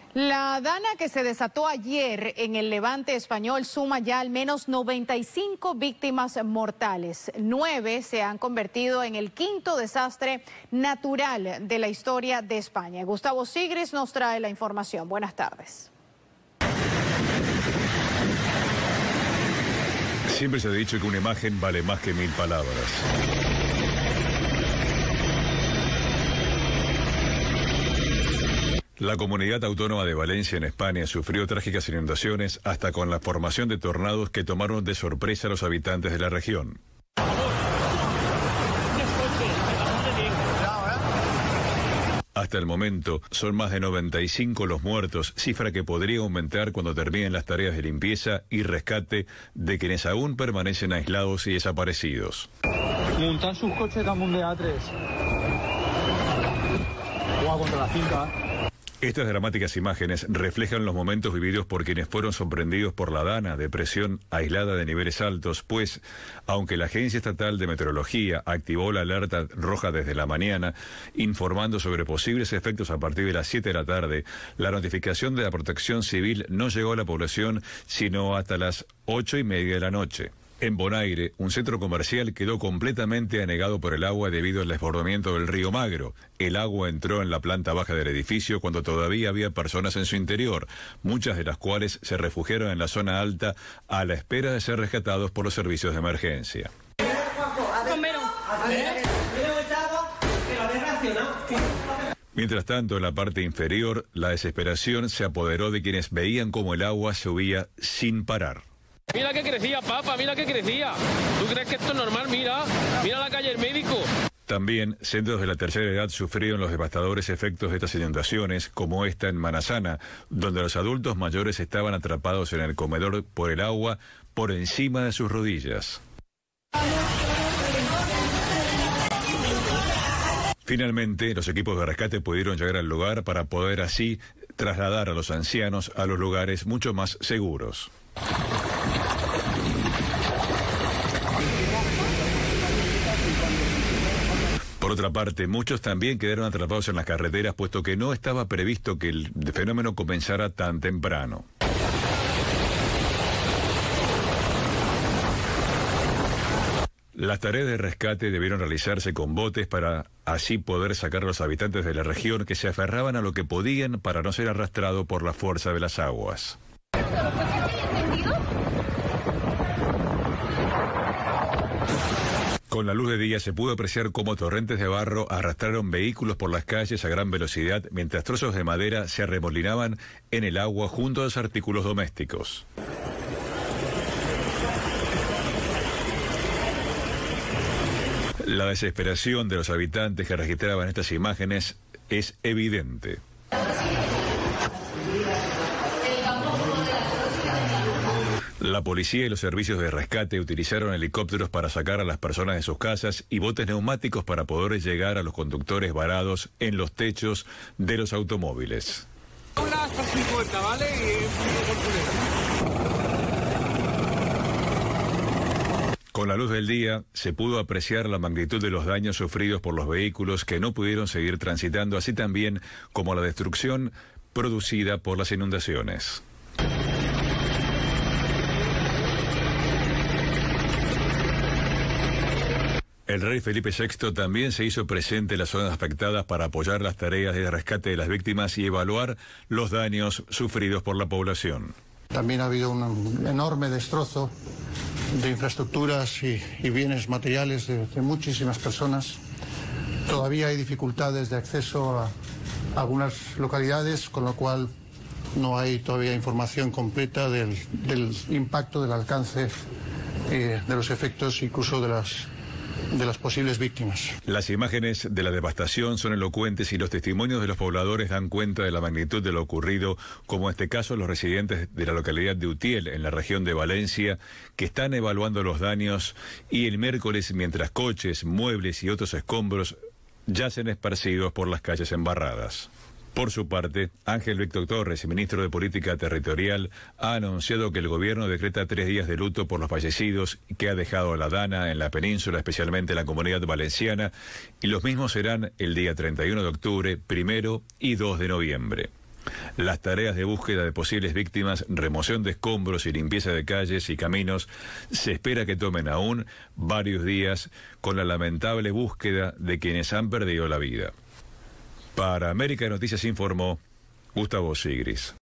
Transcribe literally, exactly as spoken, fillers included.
La dana que se desató ayer en el Levante español suma ya al menos noventa y cinco víctimas mortales. Nueve se han convertido en el quinto desastre natural de la historia de España. Gustavo Sigris nos trae la información. Buenas tardes. Siempre se ha dicho que una imagen vale más que mil palabras. La comunidad autónoma de Valencia en España sufrió trágicas inundaciones hasta con la formación de tornados que tomaron de sorpresa a los habitantes de la región. Hasta el momento son más de noventa y cinco los muertos, cifra que podría aumentar cuando terminen las tareas de limpieza y rescate de quienes aún permanecen aislados y desaparecidos. Montar sus coches damunt de A tres. Juega contra la finca. Estas dramáticas imágenes reflejan los momentos vividos por quienes fueron sorprendidos por la dana, depresión aislada de niveles altos, pues, aunque la Agencia Estatal de Meteorología activó la alerta roja desde la mañana, informando sobre posibles efectos a partir de las siete de la tarde, la notificación de la Protección Civil no llegó a la población sino hasta las ocho y media de la noche. En Bonaire, un centro comercial quedó completamente anegado por el agua debido al desbordamiento del río Magro. El agua entró en la planta baja del edificio cuando todavía había personas en su interior, muchas de las cuales se refugiaron en la zona alta a la espera de ser rescatados por los servicios de emergencia. Mientras tanto, en la parte inferior, la desesperación se apoderó de quienes veían cómo el agua subía sin parar. Mira que crecía, papá, mira que crecía. ¿Tú crees que esto es normal? Mira, mira la calle del médico. También centros de la tercera edad sufrieron los devastadores efectos de estas inundaciones, como esta en Manasana, donde los adultos mayores estaban atrapados en el comedor por el agua por encima de sus rodillas. Finalmente, los equipos de rescate pudieron llegar al lugar para poder así trasladar a los ancianos a los lugares mucho más seguros. Por otra parte, muchos también quedaron atrapados en las carreteras, puesto que no estaba previsto que el fenómeno comenzara tan temprano. Las tareas de rescate debieron realizarse con botes para así poder sacar a los habitantes de la región que se aferraban a lo que podían para no ser arrastrados por la fuerza de las aguas. Con la luz de día se pudo apreciar cómo torrentes de barro arrastraron vehículos por las calles a gran velocidad, mientras trozos de madera se arremolinaban en el agua junto a los artículos domésticos. La desesperación de los habitantes que registraban estas imágenes es evidente. La policía y los servicios de rescate utilizaron helicópteros para sacar a las personas de sus casas y botes neumáticos para poder llegar a los conductores varados en los techos de los automóviles. Con la luz del día se pudo apreciar la magnitud de los daños sufridos por los vehículos que no pudieron seguir transitando, así también como la destrucción producida por las inundaciones. El rey Felipe sexto también se hizo presente en las zonas afectadas para apoyar las tareas de rescate de las víctimas y evaluar los daños sufridos por la población. También ha habido un enorme destrozo de infraestructuras y, y bienes materiales de, de muchísimas personas. Todavía hay dificultades de acceso a algunas localidades, con lo cual no hay todavía información completa del, del impacto, del alcance, eh, de los efectos, incluso de las... de las posibles víctimas. Las imágenes de la devastación son elocuentes y los testimonios de los pobladores dan cuenta de la magnitud de lo ocurrido, como en este caso los residentes de la localidad de Utiel, en la región de Valencia, que están evaluando los daños y el miércoles, mientras coches, muebles y otros escombros yacen esparcidos por las calles embarradas. Por su parte, Ángel Víctor Torres, ministro de Política Territorial, ha anunciado que el gobierno decreta tres días de luto por los fallecidos que ha dejado la dana en la península, especialmente en la Comunidad Valenciana, y los mismos serán el día treinta y uno de octubre, primero y dos de noviembre. Las tareas de búsqueda de posibles víctimas, remoción de escombros y limpieza de calles y caminos se espera que tomen aún varios días, con la lamentable búsqueda de quienes han perdido la vida. Para América Noticias informó Gustavo Sigris.